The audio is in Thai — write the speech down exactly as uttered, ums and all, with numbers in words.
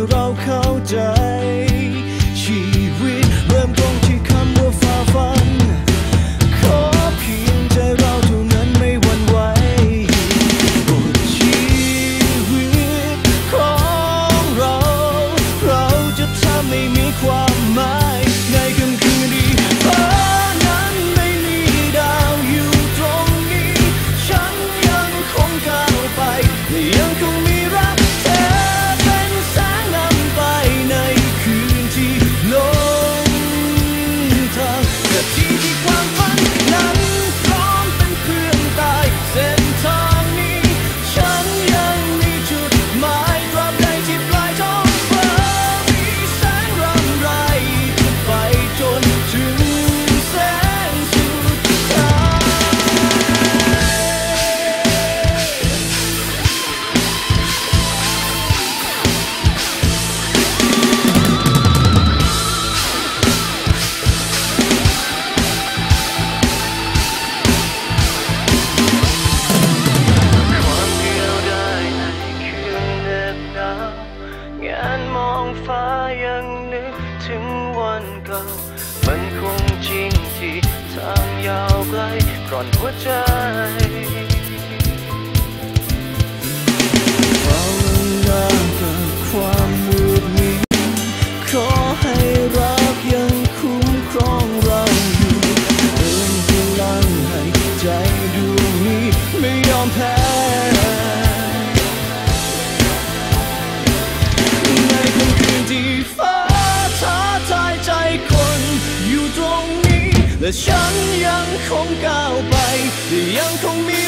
เราเข้าใจชีวิตเริ่มต้นที่คำว่าฝ่าฟันขอเพียงใจเราเท่านั้นไม่หวั่นไหวบทชีวิตของเราเราจะทำให้มีความหมายในค่ำคืนที่ฟ้านั้นไม่มีดาวอยู่ตรงนี้ฉันยังคงก้าวไปยังคงมีรักเธอเป็นแสงนำไปในคืนที่ลงทางแต่ที่ที่ความฝันนั้นพร้อมเป็นเพื่อนตายเส้นทางนี้ฉันยังมีจุดหมายตราบใดที่ปลายท้องฟ้ามีแสงรำไรไปจนถึงแสงสุดท้ายความเดียวดายในคืนเหน็บหนาวงานมองฟ้ายังนึกถึงวันเก่ามันคงจริงที่ทางยาวไกลกร่อนหัวใจเฝ้าลากับความมืดมิดขอให้รักยังคุ้มครองเราอยู่เติมพลังให้ใจดวงนี้ไม่ยอมแพ้ในค่ำคืนที่ฟ้าท้าทายใจคนอยู่ตรงนี้และฉันยังคงก้าวไปยังคงมี